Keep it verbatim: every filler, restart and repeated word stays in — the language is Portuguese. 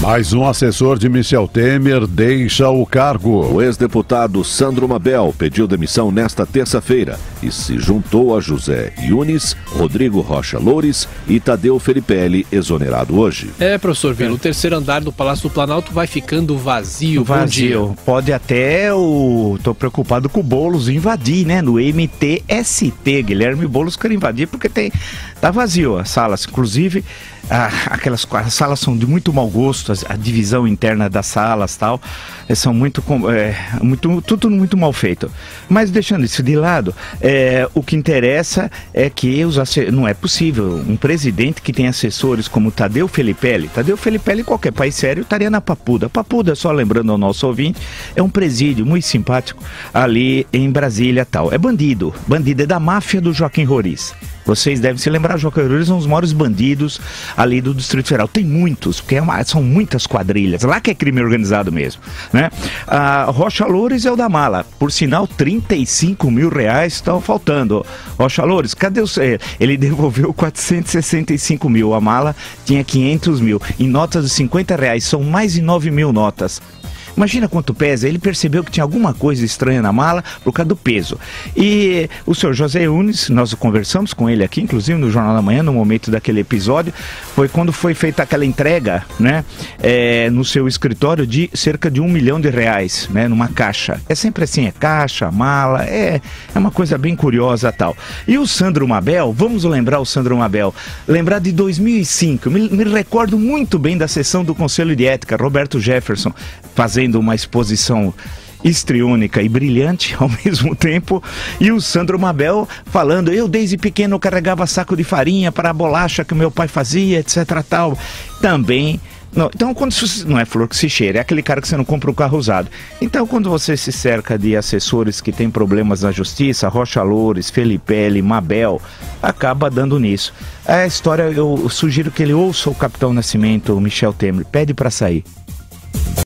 Mais um assessor de Michel Temer deixa o cargo. O ex-deputado Sandro Mabel pediu demissão nesta terça-feira e se juntou a José Yunes, Rodrigo Rocha Loures e Tadeu Felipelli, exonerado hoje. É, professor Vila, o terceiro andar do Palácio do Planalto vai ficando vazio. Vazio. Pode até o... Tô preocupado com o Boulos invadir, né? No M T S T, Guilherme Boulos quer invadir porque tem... Tá vazio as salas, inclusive... Ah, aquelas as salas são de muito mau gosto, a divisão interna das salas tal, são muito, é, muito tudo muito mal feito. Mas deixando isso de lado, é, o que interessa é que os, não é possível um presidente que tem assessores como Tadeu Felipelli. Tadeu Felipelli, em qualquer país sério, estaria na Papuda. Papuda, só lembrando ao nosso ouvinte, é um presídio muito simpático ali em Brasília tal. É bandido, bandido é da máfia do Joaquim Roriz. Vocês devem se lembrar, Joaquim Roriz são os maiores bandidos ali do Distrito Federal. Tem muitos, porque é uma, são muitas quadrilhas. Lá que é crime organizado mesmo, né? A Rocha Loures é o da mala. Por sinal, trinta e cinco mil reais estão faltando. Rocha Loures, cadê o... Ele devolveu quatrocentos e sessenta e cinco mil. A mala tinha quinhentos mil. Em notas de cinquenta reais, são mais de nove mil notas. Imagina quanto pesa. Ele percebeu que tinha alguma coisa estranha na mala por causa do peso. E o senhor José Yunes, nós conversamos com ele aqui, inclusive no Jornal da Manhã, no momento daquele episódio, foi quando foi feita aquela entrega, né, é, no seu escritório de cerca de um milhão de reais, né, numa caixa. É sempre assim, é caixa, mala, é, é uma coisa bem curiosa tal. E o Sandro Mabel, vamos lembrar o Sandro Mabel, lembrar de dois mil e cinco, me, me recordo muito bem da sessão do Conselho de Ética, Roberto Jefferson fazendo uma exposição histriônica e brilhante ao mesmo tempo, e o Sandro Mabel falando, eu desde pequeno carregava saco de farinha para a bolacha que meu pai fazia, etc tal, também. Não, então, quando não é flor que se cheira, é aquele cara que você não compra o carro usado. Então, quando você se cerca de assessores que têm problemas na justiça, Rocha Loures, Felipelli, Mabel, acaba dando nisso. A história, eu sugiro que ele ouça o Capitão Nascimento, o Michel Temer, pede para sair.